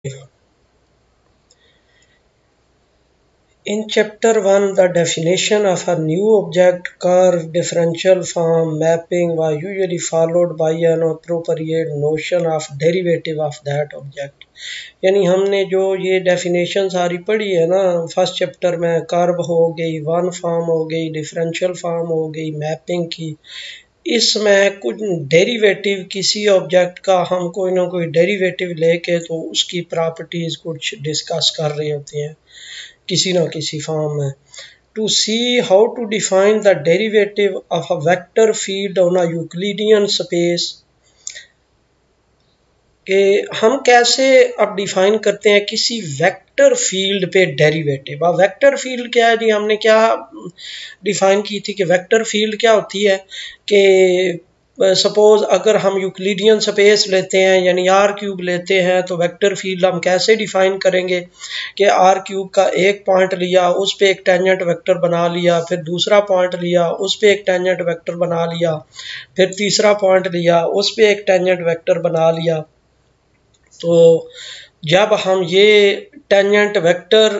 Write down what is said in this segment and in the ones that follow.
In chapter 1, the definition of a new object, curve, differential form, mapping was usually followed by an appropriate notion of derivative of that object. यानी हमने जो ये definition सारी पढ़ी है ना first chapter में, कर्व हो गई, वन फॉर्म हो गई, डिफरेंशियल फॉर्म हो गई, मैपिंग की, इसमें कुछ डेरिवेटिव किसी ऑब्जेक्ट का हम कोई ना कोई डेरिवेटिव लेके तो उसकी प्रॉपर्टीज कुछ डिस्कस कर रहे होते हैं किसी ना किसी फॉर्म में. To see how to define the derivative of a vector field on a Euclidean space, कि हम कैसे अब डिफाइन करते हैं किसी वेक्टर फील्ड पे डेरिवेटिव. अब वेक्टर फील्ड क्या है जी, हमने क्या डिफाइन की थी कि वेक्टर फील्ड क्या होती है कि सपोज अगर हम यूक्लिडियन स्पेस लेते हैं यानी आर क्यूब लेते हैं तो वेक्टर फील्ड हम कैसे डिफाइन करेंगे कि आर क्यूब का एक पॉइंट लिया, उस पे एक टेंजेंट वेक्टर बना लिया, फिर दूसरा पॉइंट लिया, उस पे एक टेंजेंट वेक्टर बना लिया, फिर तीसरा पॉइंट लिया, उस पे एक टेंजेंट वेक्टर बना लिया. तो जब हम ये टेंजेंट वेक्टर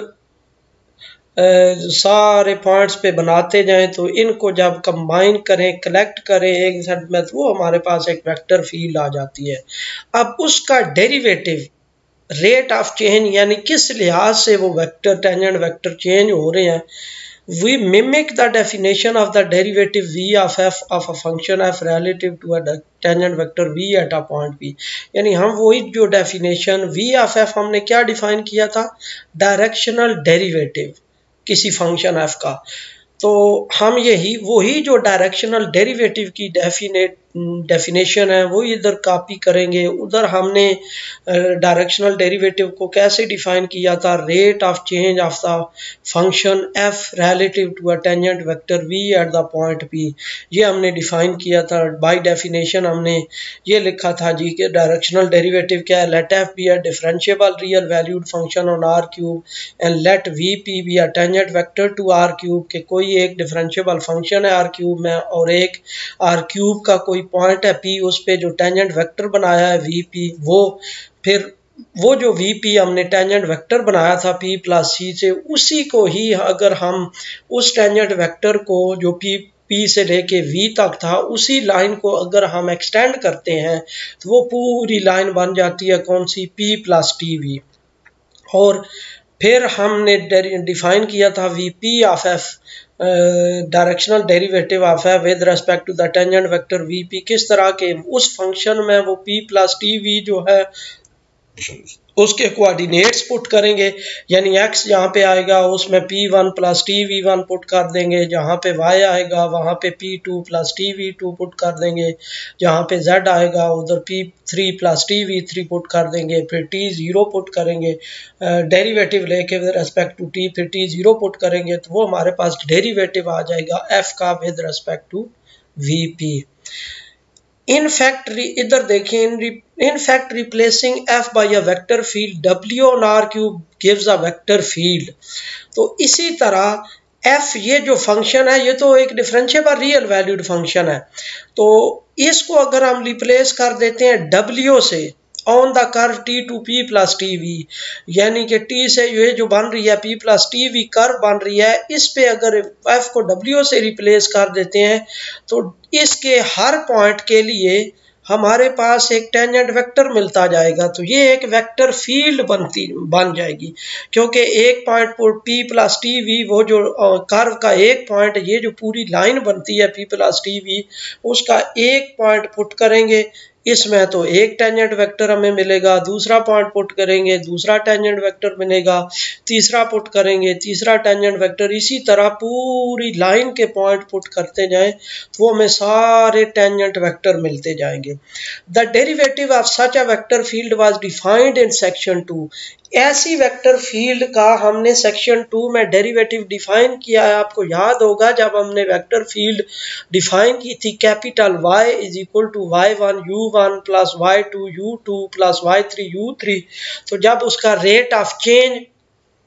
सारे पॉइंट्स पे बनाते जाएं तो इनको जब कंबाइन करें, कलेक्ट करें एक सेट में, तो वो हमारे पास एक वेक्टर फील्ड आ जाती है. अब उसका डेरिवेटिव रेट ऑफ चेंज यानी किस लिहाज से वो वेक्टर टेंजेंट वेक्टर चेंज हो रहे हैं, we mimic the definition of the derivative v of f of a function f relative to a tangent vector v at a point p. यानी हम वही जो डेफिनेशन v of f हमने क्या define किया था, डायरेक्शनल डेरिवेटिव किसी function f का, तो हम यही वही जो डायरेक्शनल डेरिवेटिव की डेफिनेशन है वो इधर कॉपी करेंगे. उधर हमने डायरेक्शनल डेरिवेटिव को कैसे डिफाइन किया था, rate of change of the function f relative to a tangent vector v at the point p, ये हमने डिफाइन किया था. बाय डेफिनेशन हमने ये लिखा था जी कि डायरेक्शनल डेरिवेटिव क्या है, let f be a differentiable real valued function on r cube and let vp be a tangent vector to r cube, के कोई एक डिफरेंशिएबल फंक्शन है r क्यूब में और एक r क्यूब का कोई पॉइंट है p, उस पे जो टेंजेंट वेक्टर बनाया है vp, वो जो vp हमने टेंजेंट वेक्टर बनाया था p प्लस c से, उसी को ही अगर हम उस टेंजेंट वेक्टर को जो p से लेके v तक था उसी लाइन को अगर हम एक्सटेंड करते हैं तो वो पूरी लाइन बन जाती है कौन सी, p प्लस tv. और फिर हमने डिफाइन किया था vp of f, directional derivative of f with respect to the tangent vector vp, किस तरह के उस फंक्शन में वो p प्लस tv जो है उसके कोऑर्डिनेट्स पुट करेंगे, यानी x जहाँ पे आएगा उसमें p1 प्लस tv1 पुट कर देंगे, जहाँ पे y आएगा वहाँ पे p2 प्लस tv2 पुट कर देंगे, जहाँ पे z आएगा उधर p3 प्लस tv3 पुट कर देंगे, फिर t0 पुट करेंगे डेरिवेटिव लेके विद रेस्पेक्ट टू t, फिर t0 पुट करेंगे तो वो हमारे पास डेरिवेटिव आ जाएगा f का with respect to vp. In fact इधर देखें, in fact replacing f by a vector field w on r cube gives a vector field. तो इसी तरह f ये जो फंक्शन है ये तो एक डिफरेंशिएबल रियल वैल्यूड फंक्शन है, तो इसको अगर हम रिप्लेस कर देते हैं w से on the curve t to p plus tv, यानी कि t से ये जो बन रही है p प्लस tv कर्व बन रही है, इस पे अगर f को w से रिप्लेस कर देते हैं तो इसके हर पॉइंट के लिए हमारे पास एक टेंजेंट वेक्टर मिलता जाएगा. तो ये एक वेक्टर फील्ड बन जाएगी, क्योंकि एक पॉइंट पर p प्लस tv वो जो कर्व का एक पॉइंट, ये जो पूरी लाइन बनती है p प्लस tv उसका एक पॉइंट पुट करेंगे, इसमें तो एक टेंजेंट वेक्टर हमें मिलेगा, दूसरा पॉइंट पुट करेंगे दूसरा टेंजेंट वेक्टर मिलेगा, तीसरा पुट करेंगे तीसरा टेंजेंट वेक्टर, इसी तरह पूरी लाइन के पॉइंट पुट करते जाएं तो वो हमें सारे टेंजेंट वेक्टर मिलते जाएंगे. The derivative of such a vector field was defined in section 2. ऐसी वेक्टर फील्ड का हमने सेक्शन 2 में डेरिवेटिव डिफाइन किया है. आपको याद होगा जब हमने वेक्टर फील्ड डिफाइन की थी, capital Y is equal to y1 u1 plus y2 u2 plus y3 u3, तो जब उसका रेट ऑफ चेंज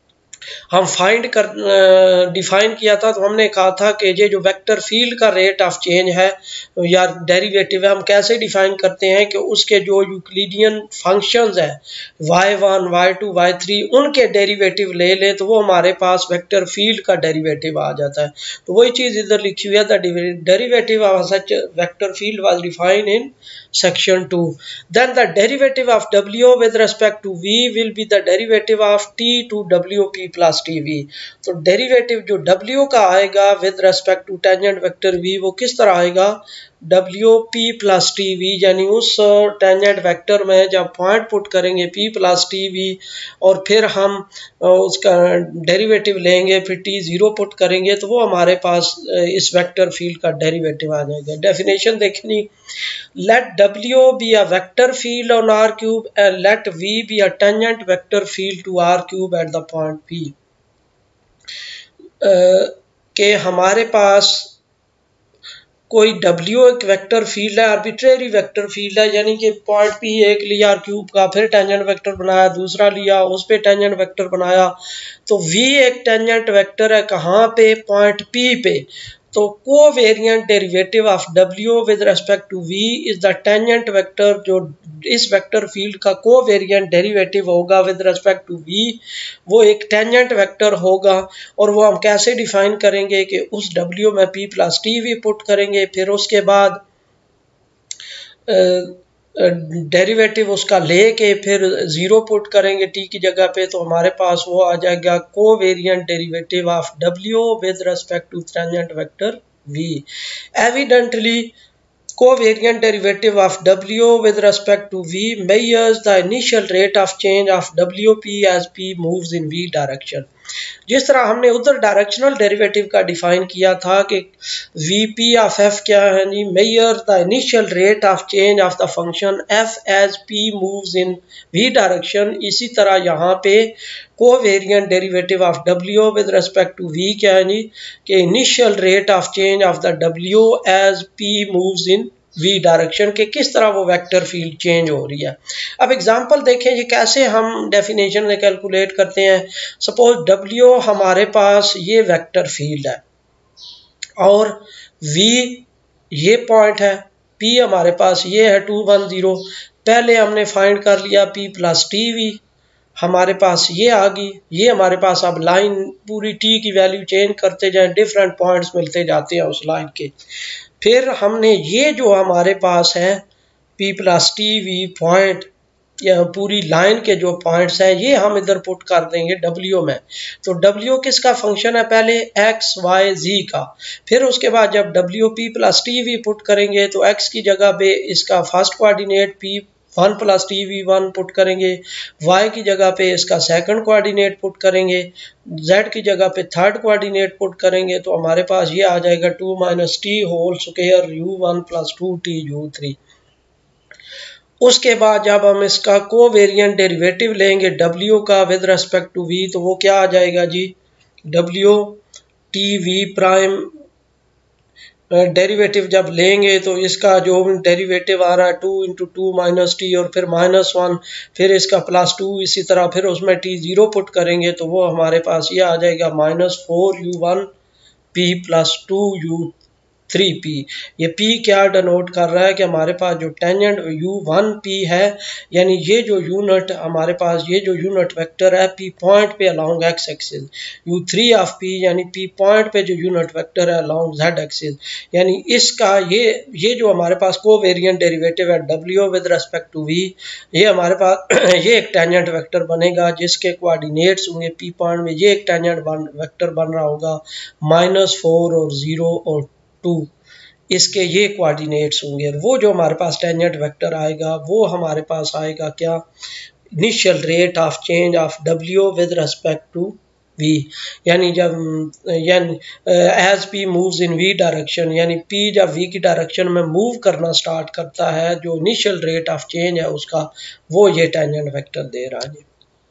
हम फाइंड कर डिफाइन किया था, तो हमने कहा था कि ये जो वेक्टर फील्ड का रेट ऑफ चेंज है या डेरिवेटिव है, हम कैसे डिफाइन करते हैं कि उसके जो यूक्लिडियन फंक्शंस है y1 y2 y3 उनके डेरिवेटिव ले लें तो वो हमारे पास वेक्टर फील्ड का डेरिवेटिव आ जाता है। तो वही चीज़ इधर लिखी हुई है, the derivative of such vector field was defined in section 2. Then the derivative of w with respect to v will be the derivative of t to wp plus tv. तो डेरिवेटिव जो w का आएगा with respect to tangent vector v वो किस तरह आएगा, wp plus tv, यानी उस टेंजेंट वेक्टर में जब पॉइंट पुट करेंगे p plus tv और फिर हम उसका डेरिवेटिव लेंगे, फिर t0 पुट करेंगे तो वो हमारे पास इस वेक्टर फील्ड का डेरिवेटिव आ जाएगा। डेफिनेशन देखनी, let w be a vector field on r cube and let v be a tangent vector field to r cube at the point p. के हमारे पास कोई w एक वेक्टर फील्ड है, आर्बिट्रेरी वेक्टर फील्ड है, यानी कि पॉइंट p एक लिया r क्यूब का, फिर टेंजेंट वेक्टर बनाया, दूसरा लिया उस पे टेंजेंट वेक्टर बनाया, तो v एक टेंजेंट वेक्टर है कहाँ पे, पॉइंट p पे। तो covariant derivative of w with respect to v is the tangent vector, जो इस वेक्टर फील्ड का कोवेरिएंट डेरिवेटिव होगा विद रिस्पेक्ट टू v वो एक टेंजेंट वेक्टर होगा। और वो हम कैसे डिफाइन करेंगे कि उस w में p प्लस tv पुट करेंगे, फिर उसके बाद डेरिवेटिव उसका लेके फिर 0 पुट करेंगे t की जगह पे, तो हमारे पास वो आ जाएगा covariant derivative of w with respect to tangent vector v। Evidently covariant derivative of w with respect to v measures the initial rate of change of wp as p moves in v direction। जिस तरह हमने उधर directional derivative का define किया था कि vp of f क्या है जी, measure the initial rate of change of the function f as p moves in v direction, इसी तरह यहाँ पे covariant derivative of w with respect to v क्या है जी, कि initial rate of change of the w as p moves in v direction, के किस तरह वो वेक्टर फील्ड चेंज हो रही है। अब एग्जांपल देखें ये कैसे हम डेफिनेशन में कैलकुलेट करते हैं। सपोज w हमारे पास ये वेक्टर फील्ड है और v ये पॉइंट है, p हमारे पास ये है 2 1 0। पहले हमने फाइंड कर लिया p प्लस tv, हमारे पास ये आ गई, ये हमारे पास अब लाइन पूरी t की वैल्यू चेंज करते जाएं, डिफरेंट पॉइंट्स मिलते जाते हैं उस लाइन के। फिर हमने ये जो हमारे पास है p प्लस tv पॉइंट या पूरी लाइन के जो पॉइंट्स हैं ये हम इधर पुट कर देंगे w में। तो w किसका फंक्शन है, पहले x y z का, फिर उसके बाद जब wp प्लस tv पुट करेंगे तो x की जगह पे इसका first coordinate p1 plus tv1 put करेंगे, y की जगह पे इसका सेकंड कोऑर्डिनेट पुट करेंगे, z की जगह पे थर्ड कोऑर्डिनेट पुट करेंगे, तो हमारे पास ये आ जाएगा 2 minus t whole square u1 plus 2t u3। उसके बाद जब हम इसका कोवेरिएंट डेरिवेटिव लेंगे w का विद रिस्पेक्ट टू v तो वो क्या आ जाएगा जी, w t v prime derivative जब लेंगे तो इसका जो डेरिवेटिव आ रहा है 2 इंटू 2 माइनस टी और फिर -1, फिर इसका +2, इसी तरह फिर उसमें t0 पुट करेंगे तो वो हमारे पास ये आ जाएगा -4u1 p प्लस 2u3p। ये p क्या डिनोट कर रहा है कि हमारे पास जो टेंजेंट u1p है, यानी ये जो यूनिट हमारे पास ये जो यूनिट वेक्टर है p पॉइंट पे along x axis, u3 of p यानी p पॉइंट पे जो यूनिट वेक्टर है अलोंग z एक्सिस, यानी इसका ये जो हमारे पास कोवेरिएंट डेरिवेटिव है w with respect to v, ये हमारे पास ये एक टेंजेंट वेक्टर बनेगा जिसके कोऑर्डिनेट्स होंगे p पॉइंट में, ये एक टेंजेंट वेक्टर बन रहा होगा -4 और 0 और 2, इसके ये कोऑर्डिनेट्स होंगे। और वो जो हमारे पास टेंजेंट वेक्टर आएगा वो हमारे पास आएगा क्या, initial rate of change of w with respect to v, यानी जब as p moves in v direction, यानी p जब v की डायरेक्शन में मूव करना स्टार्ट करता है, जो इनिशियल रेट ऑफ चेंज है उसका वो ये टेंजेंट वेक्टर दे रहा है।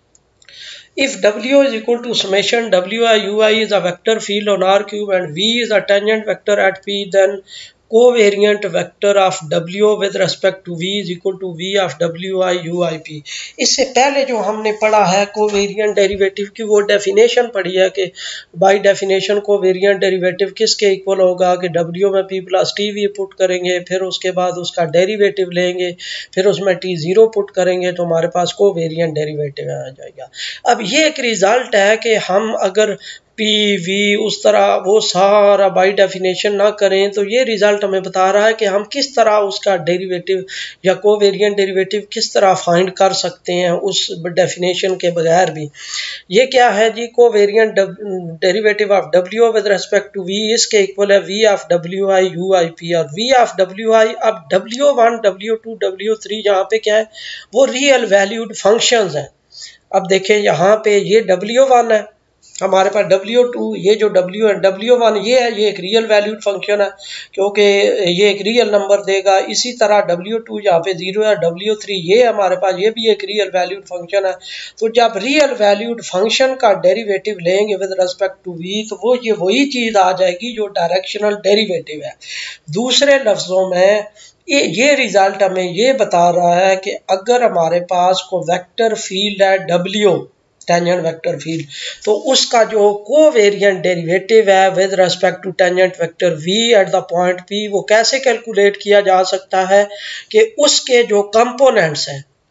If w is equal to summation wi is a vector field on r cube and v is a tangent vector at p, then covariant vector of W with respect to V is equal to V of WI UIP। इससे पहले जो हमने पढ़ा है covariant derivative की वो definition पढ़ी है कि बाय डेफिनेशन कोवेरिएंट डेरिवेटिव किसके इक्वल होगा कि W में P plus t v put करेंगे, फिर उसके बाद उसका डेरिवेटिव लेंगे, फिर उसमें T0 पुट करेंगे तो हमारे पास कोवेरिएंट डेरिवेटिव आ जाएगा। अब ये एक रिजल्ट है कि हम अगर पी वी उस तरह वो सारा बाय डेफिनेशन ना करें तो ये रिजल्ट हमें बता रहा है कि हम किस तरह उसका डेरिवेटिव या कोवेरिएंट डेरिवेटिव किस तरह फाइंड कर सकते हैं उस डेफिनेशन के बगैर भी। ये क्या है जी, covariant derivative of W with respect to V इसके इक्वल है V ऑफ WI UIP। और V ऑफ WI अब W1 W2 W3 जहाँ पे क्या है वो रियल वैल्यूड फंक्शंस हैं। अब देखें यहाँ पे ये W1 है, हमारे पास W2, ये जो W है W1 ये है, ये एक रियल वैल्यूड फंक्शन है क्योंकि ये एक रियल नंबर देगा। इसी तरह W2 यहाँ पे 0 है, W3 ये हमारे पास ये भी एक रियल वैल्यूड फंक्शन है। तो जब रियल वैल्यूड फंक्शन का डेरिवेटिव लेंगे विद रिस्पेक्ट टू V तो वो ये वही चीज़ आ जाएगी जो डायरेक्शनल डेरिवेटिव है। दूसरे लफ्ज़ों में ये रिजल्ट हमें ये बता रहा है कि अगर हमारे पास कोई वेक्टर फील्ड है W टेंजेंट वेक्टर फील्ड तो उसका जो कोवेरिएंट डेरिवेटिव है with respect to tangent vector V at the point P वो कैसे कैलकुलेट किया जा सकता है कि उसके जो कंपोनेंट्स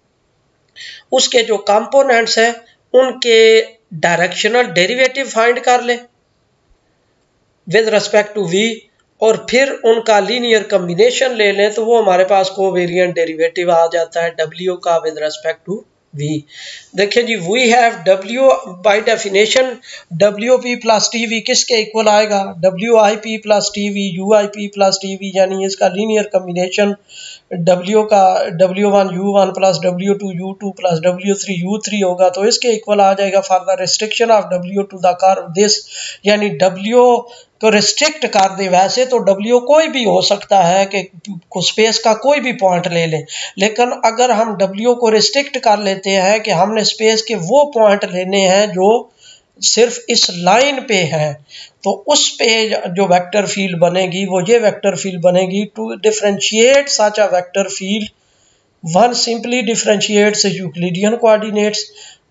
हैं उनके डायरेक्शनल डेरिवेटिव फाइंड कर ले विद रिस्पेक्ट टू V और फिर उनका लीनियर कॉम्बिनेशन ले लें तो वो हमारे पास कोवेरिएंट डेरिवेटिव आ जाता है W का विद रिस्पेक्ट टू V। देखिए जी, we have W by definition WP plus TV किसके इक्वल आएगा, WIP plus TV UIP plus TV, यानी इसका लीनियर कॉम्बिनेशन W का W1 U1 plus W2 U2 plus W3 U3 होगा तो इसके इक्वल आ जाएगा for the restriction of W to the curve this, यानी W को रिस्ट्रिक्ट कर दे। वैसे तो W कोई भी हो सकता है कि स्पेस का कोई भी पॉइंट ले लें, लेकिन अगर हम W को रिस्ट्रिक्ट कर लेते हैं कि हमने स्पेस के वो पॉइंट लेने हैं जो सिर्फ इस लाइन पे है तो उस पे जो वेक्टर फील्ड बनेगी वो ये वेक्टर फील्ड बनेगी। To differentiate such a vector field one simply differentiates Euclidean coordinates.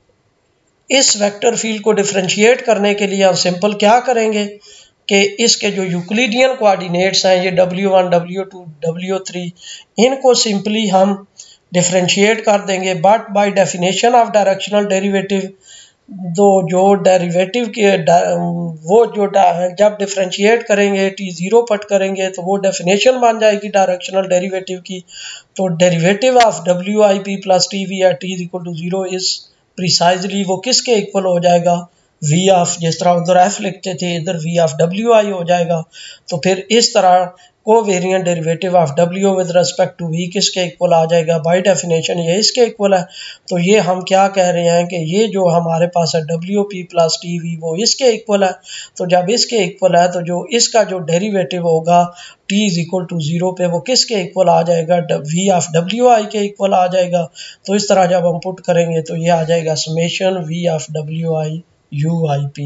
इस वेक्टर फील्ड को डिफरेंशिएट करने के लिए हम सिंपल क्या करेंगे कि इसके जो यूक्लिडियन कोऑर्डिनेट्स हैं ये W1 W2 W3 इनको सिंपली हम डिफरेंशिएट कर देंगे। But by definition of directional derivative जो डेरिवेटिव के वो जो जब डिफरेंशिएट करेंगे T0 पट करेंगे तो वो डेफिनेशन बन जाएगी डायरेक्शनल डेरिवेटिव की। तो derivative of WIP plus TV at T is equal to 0 is precisely वो किसके इक्वल हो जाएगा, V ऑफ, जिस तरह उधर F लिखते थे इधर V ऑफ WI हो जाएगा। तो फिर इस तरह covariant derivative of W with respect to V किसके इक्वल आ जाएगा, बाय डेफिनेशन ये इसके इक्वल है। तो ये हम क्या कह रहे हैं कि ये जो हमारे पास है WP प्लस TV वो इसके इक्वल है। तो जब इसके इक्वल है तो जो इसका जो डेरिवेटिव होगा T इज इक्वल टू 0 पे वो किसके इक्वल आ जाएगा, V ऑफ WI के इक्वल आ जाएगा। तो इस तरह जब हम पुट करेंगे तो ये आ जाएगा summation V of WI UIP।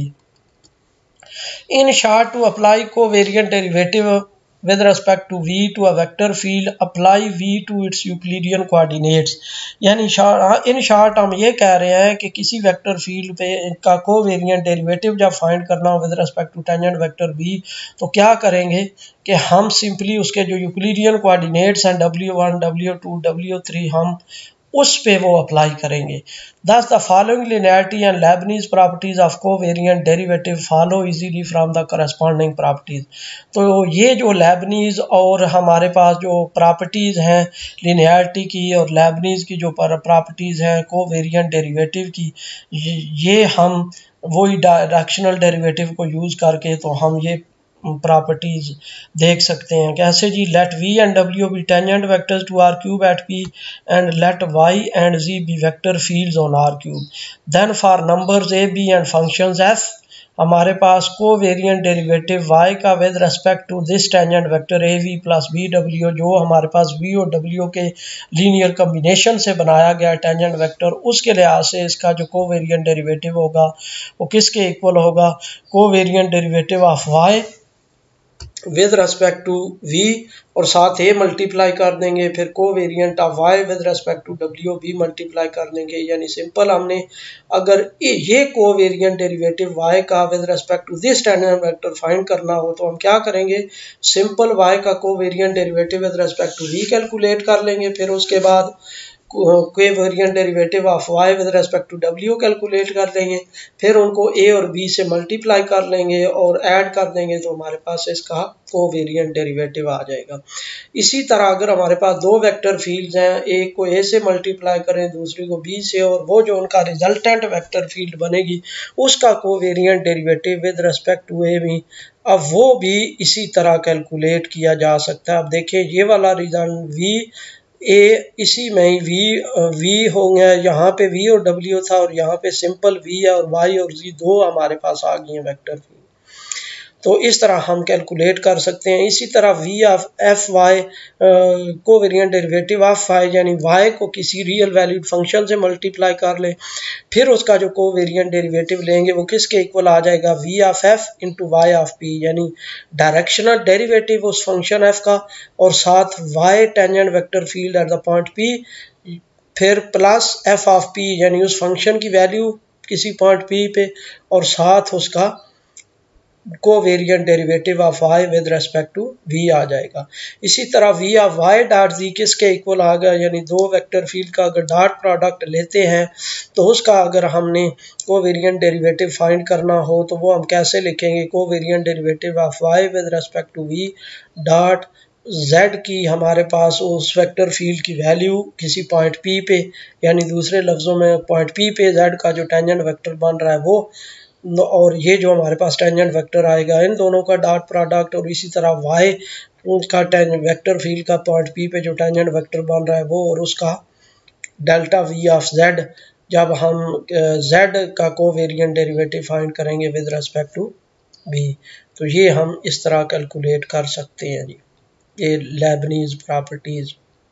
In short, to apply covariant derivative with respect to V to a vector field, apply V to its Euclidean coordinates। यानी इन शॉर्ट हम ये कह रहे हैं कि किसी वेक्टर फील्ड पे का कोवेरिएंट डेरिवेटिव जब फाइंड करना हो with respect to tangent vector V तो क्या करेंगे कि हम सिंपली उसके जो यूक्लिडियन कोऑर्डिनेट्स हैं W1 W2 W3 हम उस पे वो अप्लाई करेंगे। Thus the following linearity and Leibniz properties of covariant derivative follow easily from the corresponding properties। तो ये जो Leibniz और हमारे पास जो प्रॉपर्टीज़ हैं linearity की और Leibniz की जो प्रॉपर्टीज़ हैं covariant derivative की, ये हम वही डायरेक्शनल डेरिवेटिव को यूज़ करके तो हम ये प्रॉपर्टीज देख सकते हैं। कैसे जी, let V and W be tangent vectors to R cube at P and let Y and Z be vector fields on R cube. Then for numbers A B and functions F हमारे पास covariant derivative Y का with respect to this tangent vector AV plus BW जो हमारे पास V और W के linear combination से बनाया गया टेंजेंट वेक्टर, उसके लिहाज से इसका जो कोवेरिएंट डेरिवेटिव होगा वो किसके इक्वल होगा, covariant derivative of Y with respect to v और साथ a मल्टीप्लाई कर देंगे, फिर covariant of y with respect to w भी मल्टीप्लाई कर देंगे। यानी सिंपल हमने अगर ये कोवेरिएंट डेरिवेटिव y का with respect to this tangent vector find करना हो तो हम क्या करेंगे, सिंपल y का covariant derivative with respect to v calculate कर लेंगे, फिर उसके बाद covariant derivative of y with respect to w calculate कर लेंगे, फिर उनको a और b से मल्टीप्लाई कर लेंगे और ऐड कर देंगे तो हमारे पास इसका कोवेरिएंट डेरिवेटिव आ जाएगा। इसी तरह अगर हमारे पास दो वेक्टर फील्ड्स हैं, एक को a से मल्टीप्लाई करें दूसरी को b से, और वो जो उनका रिजल्टेंट वेक्टर फील्ड बनेगी उसका covariant derivative with respect to a भी, अब वो भी इसी तरह कैलकुलेट किया जा सकता है। अब देखिए ये वाला रिजल्ट v a इसी में ही v हो गया, यहाँ पे v और w था और यहाँ पे सिंपल v है और y और z दो हमारे पास आ गई हैं वेक्टर फील्ड। तो इस तरह हम कैलकुलेट कर सकते हैं। इसी तरह v of F Y covariant derivative of y यानी y को किसी रियल वैल्यूड फंक्शन से मल्टीप्लाई कर लें, फिर उसका जो कोवेरिएंट डेरिवेटिव लेंगे वो किसके इक्वल आ जाएगा, v of f into Y of p, यानी डायरेक्शनल डेरिवेटिव उस फंक्शन f का और साथ y tangent vector field at the point p, फिर प्लस f ऑफ p यानी उस फंक्शन की वैल्यू किसी पॉइंट p पे और साथ उसका covariant derivative of y with respect to v आ जाएगा। इसी तरह v of y dot z किसके इक्वल आ गया, यानी दो वेक्टर फील्ड का अगर डॉट प्रोडक्ट लेते हैं तो उसका अगर हमने कोवेरिएंट डेरिवेटिव फाइंड करना हो तो वो हम कैसे लिखेंगे, covariant derivative of y with respect to v dot z की हमारे पास उस वेक्टर फील्ड की वैल्यू किसी पॉइंट p पे, यानी दूसरे लफ्ज़ों में पॉइंट p पे z का जो टेंजेंट वेक्टर बन रहा है वो, और ये जो हमारे पास टेंजेंट वेक्टर आएगा इन दोनों का डॉट प्रोडक्ट, और इसी तरह y उसका टेंजेंट वेक्टर फील्ड का पॉइंट p पे जो टेंजेंट वेक्टर बन रहा है वो, और उसका डेल्टा v ऑफ z जब हम z का कोवेरिएंट डेरिवेटिव फाइंड करेंगे विद रेस्पेक्ट टू v। तो ये हम इस तरह कैलकुलेट कर सकते हैं जी। ये लेबनीज प्रॉपर्टीज,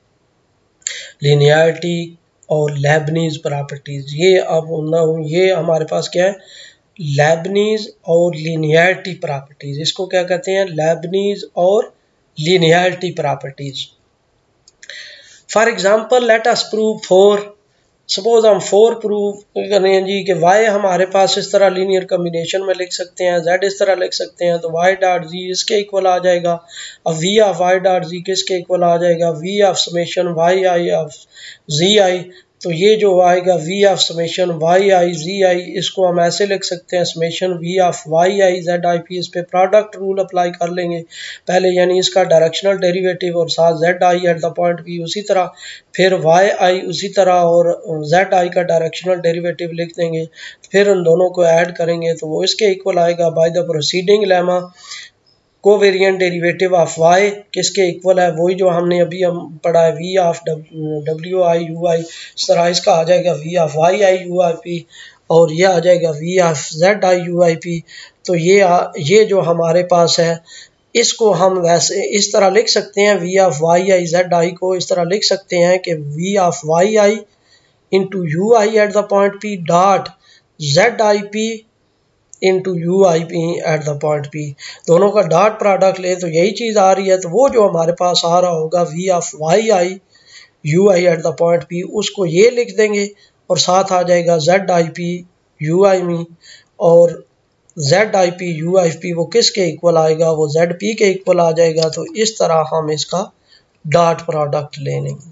लिनियरिटी और लेबनीज प्रॉपर्टीज, ये अब ये हमारे पास क्या है, लेबनीज और लिनियरिटी प्रॉपर्टीज, इसको क्या कहते हैं, लेबनीज और linearity properties. For example let us prove 4, suppose हम 4 प्रूव करें जी कि y हमारे पास इस तरह लीनियर कम्बिनेशन में लिख सकते हैं, z इस तरह लिख सकते हैं, तो y डॉट z इसके इक्वल आ जाएगा। अब v of y dot z किसके इक्वल आ जाएगा, v of summation y i of z i, तो ये जो आएगा v of summation y i z i, इसको हम ऐसे लिख सकते हैं summation v of y i z i p, इस पे प्रोडक्ट रूल अप्लाई कर लेंगे पहले, यानी इसका डायरेक्शनल डेरिवेटिव और साथ z i at the point p, उसी तरह फिर y i उसी तरह और z i का डायरेक्शनल डेरिवेटिव लिख देंगे, फिर उन दोनों को ऐड करेंगे तो वो इसके इक्वल आएगा। By the proceeding lemma covariant derivative of y किसके इक्वल है, वही जो हमने अभी हम पढ़ा है, v of w i u i, इस तरह इसका आ जाएगा v of y i u i p और ये आ जाएगा v of z i u i p। तो ये जो हमारे पास है इसको हम वैसे इस तरह लिख सकते हैं, v of y i z i को इस तरह लिख सकते हैं कि v of y i into u i at the point p dot z i p into U I P at the point P, दोनों का डॉट प्रोडक्ट ले तो यही चीज़ आ रही है, तो वो जो हमारे पास आ रहा होगा V of Y I U I at the point P, उसको ये लिख देंगे और साथ आ जाएगा Z I P U I me, और Z I P U I P वो किसके इक्वल आएगा, वो जेड पी के इक्वल आ जाएगा। तो इस तरह हम इसका डॉट प्रोडक्ट ले लेंगे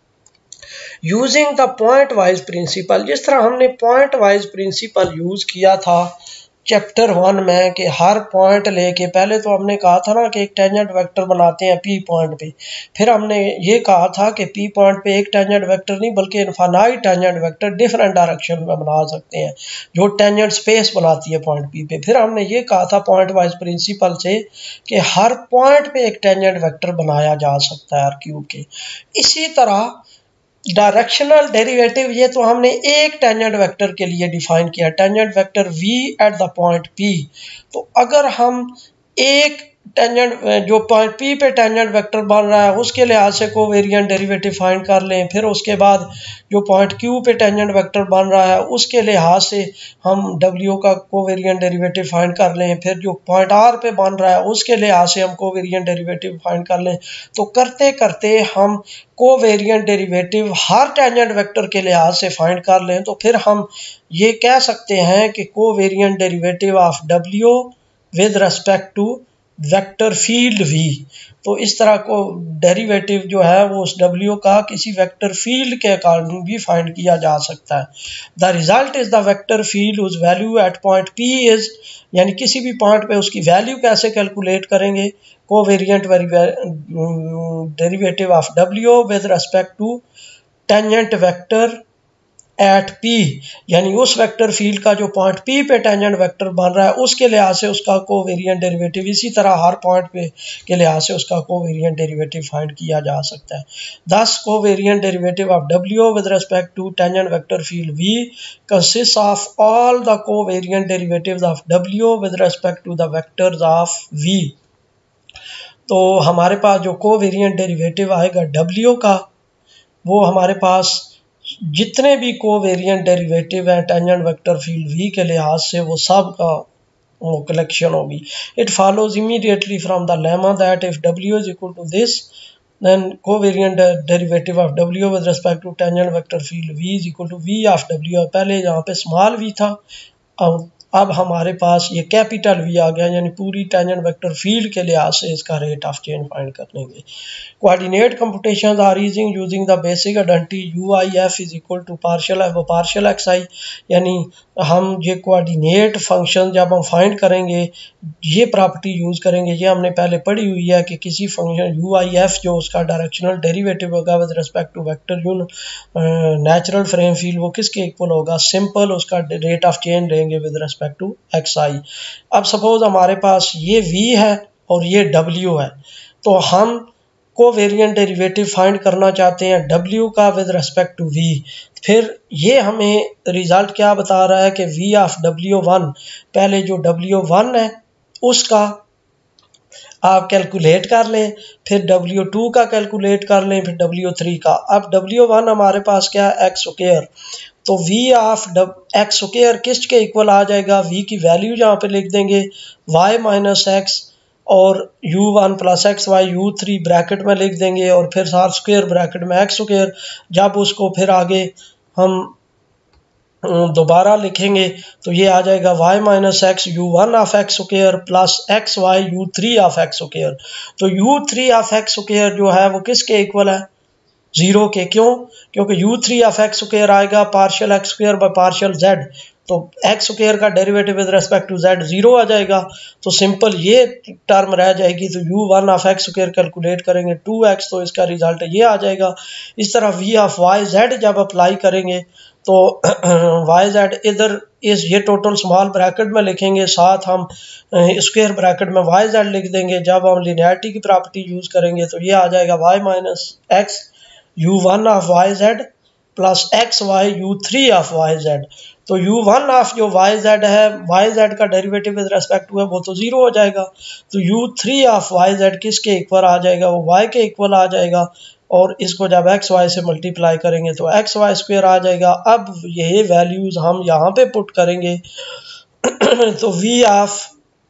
using the pointwise principle, जिस तरह हमने पॉइंट वाइज प्रिंसिपल यूज किया था चैप्टर 1 में कि हर पॉइंट लेके, पहले तो हमने कहा था ना कि एक टेंजेंट वेक्टर बनाते हैं पी पॉइंट पे, फिर हमने ये कहा था कि पी पॉइंट पे एक टेंजेंट वेक्टर नहीं बल्कि infinite tangent vector different direction में बना सकते हैं जो टेंजेंट स्पेस बनाती है पॉइंट पी पे। फिर हमने ये कहा था पॉइंट वाइज प्रिंसिपल से कि हर पॉइंट पे एक टेंजेंट वेक्टर बनाया जा सकता है आर क्यूब के। इसी तरह डायरेक्शनल डेरिवेटिव ये तो हमने एक टेंजेंट वेक्टर के लिए डिफाइन किया, tangent vector v at the point p। तो अगर हम एक टेंजेंट जो पॉइंट पी पे टेंजेंट वेक्टर बन रहा है उसके लिहाज से कोवेरिएंट डेरिवेटिव फाइंड कर लें। फिर उसके बाद जो पॉइंट क्यू पे टेंजेंट वेक्टर बन रहा है उसके लिहाज से हम डब्ल्यू का कोवेरिएंट डेरिवेटिव फाइंड कर लें। फिर जो पॉइंट आर पे बन रहा है उसके लिहाज से हम कोवेरिएंट डेरिवेटिव फाइंड कर लें। तो करते करते हम कोवेरिएंट डेरिवेटिव हर टेंजेंट वेक्टर के लिहाज से फाइंड कर लें तो फिर हम ये कह सकते हैं कि covariant derivative of W with respect to vector field v। तो इस तरह को डेरिवेटिव जो है वो उस w का किसी वेक्टर फील्ड के अकॉर्डिंग भी फाइंड किया जा सकता है। The result is the vector field उस value at point p is, यानी किसी भी पॉइंट पे उसकी वैल्यू कैसे कैलकुलेट करेंगे, covariant derivative of w with respect to tangent vector at p, यानी उस वेक्टर फील्ड का जो पॉइंट p पे टेंजेंट वेक्टर बन रहा है उसके लिहाज से उसका कोवेरिएंट डेरिवेटिव, इसी तरह हर पॉइंट पे के लिहाज से उसका कोवेरिएंट डेरिवेटिव फाइंड किया जा सकता है। Thus covariant derivative of w with respect to tangent vector field v consist of all the covariant derivatives of w with respect to the vectors of v। तो हमारे पास जो कोवेरिएंट डेरिवेटिव आएगा w का, वो हमारे पास जितने भी कोवेरिएंट डेरिवेटिव हैं टेंजेंट वेक्टर फील्ड v के लिहाज से वो सब का वो कलेक्शन होगी। It follows immediately from the lemma that if w is equal to this then covariant derivative of w with respect to tangent vector field v is equal to v of w। पहले यहाँ पे small v था, अब हमारे पास ये capital v आ गया, यानी पूरी टेंजेंट वेक्टर फील्ड के लिहाज से इसका रेट ऑफ चेंज फाइंड कर लेंगे। Coordinate computations are using the basic identity UIF is equal to partial f partial xi, यानी हम ये कोऑर्डिनेट फंक्शन जब हम फाइंड करेंगे ये प्रॉपर्टी यूज़ करेंगे। ये हमने पहले पढ़ी हुई है कि किसी फंक्शन UIF जो उसका डायरेक्शनल डेरिवेटिव होगा with respect to vector natural frame field वो किसके इक्वल होगा, सिंपल उसका रेट ऑफ चेंज लेंगे विद रिस्पेक्ट टू xi। अब सपोज हमारे पास ये v है और ये w है, तो हम कोवेरिएंट डेरिवेटिव फाइंड करना चाहते हैं w का विद रिस्पेक्ट टू v। फिर ये हमें रिजल्ट क्या बता रहा है कि v ऑफ w1, पहले जो w1 है उसका आप कैलकुलेट कर लें, फिर w2 का कैलकुलेट कर लें, फिर w3 का। अब w1 हमारे पास क्या है, एक्स स्क्वायर, तो v ऑफ एक्स स्क्वायर किसके इक्वल आ जाएगा, v की वैल्यू यहाँ पे लिख देंगे y माइनस एक्स और u1 plus X Y u3 bracket में लिख देंगे और फिर सार स्क्वायर ब्रैकेट में एक्स स्क्वायर। जब उसको फिर आगे हम दोबारा लिखेंगे तो ये आ जाएगा y minus X u1 of X square plus X Y u3 of X square. तो u3 ऑफ एक्स स्क्वायर जो है वो किसके इक्वल है, 0 के। क्यों, क्योंकि u3 ऑफ एक्स स्क्वायर आएगा partial X square by partial z, तो एक्स स्क्वायर का derivative with respect to z 0 आ जाएगा। तो सिंपल ये टर्म रह जाएगी, तो u1 of X square calculate करेंगे 2x, तो इसका रिजल्ट ये आ जाएगा। इस तरह v ऑफ yz जब अप्लाई करेंगे तो yz इधर इस ये टोटल स्मॉल ब्रैकेट में लिखेंगे, साथ हम स्क्वायर ब्रैकेट में yz लिख देंगे। जब हम लिनियरिटी की प्रॉपर्टी यूज़ करेंगे तो ये आ जाएगा y minus X u1 of yz plus X Y u3 of yz। तो u1 ऑफ जो yz है, yz का डेरिवेटिव विद रिस्पेक्ट टू है वो तो 0 हो जाएगा, तो u3 ऑफ yz किसके इक्वल आ जाएगा, वो y के इक्वल आ जाएगा। और इसको जब एक्स वाई से मल्टीप्लाई करेंगे तो एक्स वाई स्क्वायर आ जाएगा। अब ये वैल्यूज़ हम यहाँ पे पुट करेंगे तो v ऑफ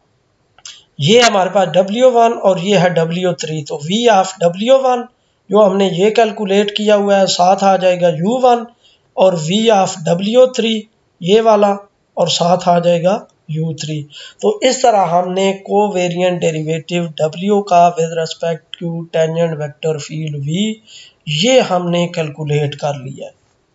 ये हमारे पास w1 और ये है w3, तो v ऑफ w1 जो हमने ये कैलकुलेट किया हुआ है साथ आ जाएगा u1 और v ऑफ w3 ये वाला और साथ आ जाएगा u3। तो इस तरह हमने कोवेरिएंट डेरिवेटिव w का with respect to tangent vector field v ये हमने कैलकुलेट कर लिया है।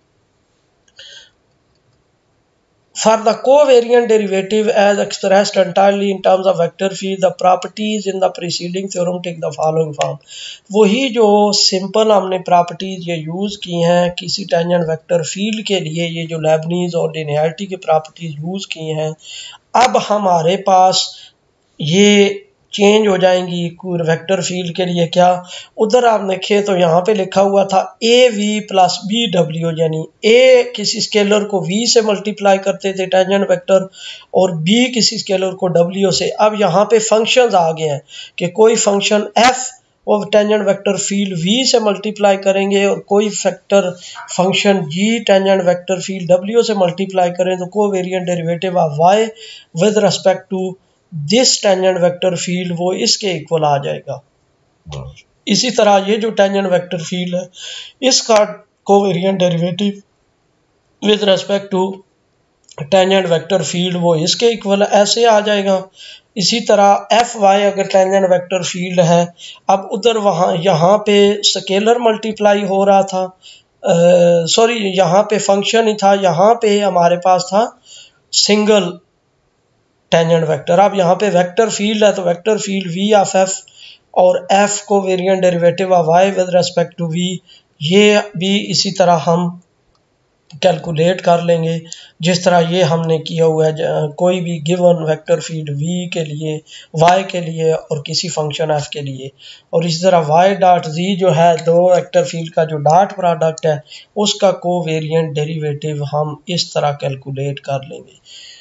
For the covariant derivative as expressed entirely in terms of vector field, the properties in the preceding theorem take the following form। वही जो simple हमने properties ये use की हैं किसी टेंजेंट वेक्टर फील्ड के लिए, ये जो लेबनीज और लिनियरिटी की प्रॉपर्टीज यूज़ की हैं, अब हमारे पास ये चेंज हो जाएंगी वेक्टर फील्ड के लिए। क्या उधर आप देखें तो यहाँ पे लिखा हुआ था A V plus B W, यानी ए किसी स्केलर को वी से मल्टीप्लाई करते थे टेंजेंट वेक्टर, और बी किसी स्केलर को डब्ल्यू से। अब यहाँ पे फंक्शंस आ गए हैं कि कोई फंक्शन एफ और टेंजेंट वेक्टर फील्ड v से मल्टीप्लाई करेंगे, और कोई factor function g tangent vector field w से मल्टीप्लाई करें तो covariant derivative of y with respect to this tangent vector field वो इसके इक्वल आ जाएगा। इसी तरह ये जो टेंजेंट वेक्टर फील्ड है इसका covariant derivative with respect to tangent vector field वो इसके इक्वल ऐसे आ जाएगा। इसी तरह एफ वाई अगर टेंजेंट वेक्टर फील्ड है, अब उधर वहाँ यहाँ पे स्केलर मल्टीप्लाई हो रहा था, सॉरी यहाँ पे फंक्शन ही था, यहाँ पे हमारे पास था सिंगल टेंजेंट वेक्टर। अब यहाँ पे वेक्टर फील्ड है तो vector field V of F और F covariant derivative of Y with respect to V, ये भी इसी तरह हम कैलकुलेट कर लेंगे जिस तरह ये हमने किया हुआ है कोई भी गिवन वेक्टर फील्ड v के लिए, y के लिए और किसी फंक्शन f के लिए। और इसी तरह y डॉट z जो है दो वेक्टर फील्ड का जो डॉट प्रोडक्ट है उसका कोवेरिएंट डेरिवेटिव हम इस तरह कैलकुलेट कर लेंगे।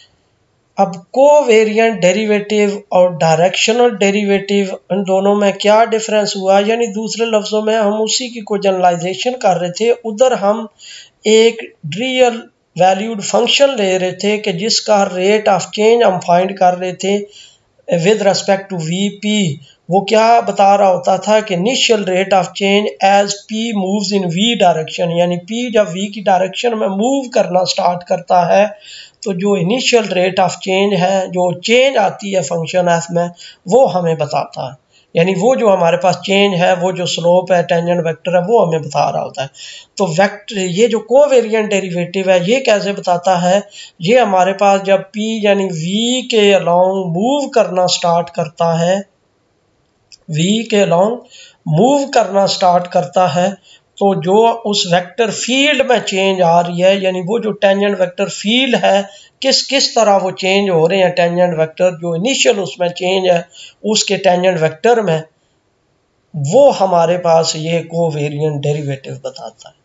अब कोवेरिएंट डेरिवेटिव और डायरेक्शनल डेरिवेटिव इन दोनों में क्या डिफरेंस हुआ, यानी दूसरे लफ्ज़ों में हम उसी की कोई जनरलाइजेशन कर रहे थे। उधर हम एक रियल वैल्यूड फंक्शन ले रहे थे कि जिसका रेट ऑफ चेंज हम फाइंड कर रहे थे with respect to V P. वो क्या बता रहा होता था कि initial rate of change as P moves in V direction, यानी पी जब वी की डायरेक्शन में मूव करना स्टार्ट करता है तो जो इनिशियल रेट ऑफ चेंज है, जो चेंज आती है फंक्शन एफ में, वो हमें बताता है। यानी वो जो हमारे पास चेंज है, वो जो स्लोप है टेंजेंट वेक्टर है, वो हमें बता रहा होता है। तो वेक्टर ये जो कोवेरिएंट डेरिवेटिव है ये कैसे बताता है, ये हमारे पास जब p यानी v के अलोंग मूव करना स्टार्ट करता है, v के अलोंग मूव करना स्टार्ट करता है तो जो उस वेक्टर फील्ड में चेंज आ रही है, यानी वो जो टेंजेंट वेक्टर फील्ड है किस तरह वो चेंज हो रहे हैं टेंजेंट वेक्टर, जो इनिशियल उसमें चेंज है उसके टेंजेंट वेक्टर में, वो हमारे पास ये कोवेरिएंट डेरिवेटिव बताता है।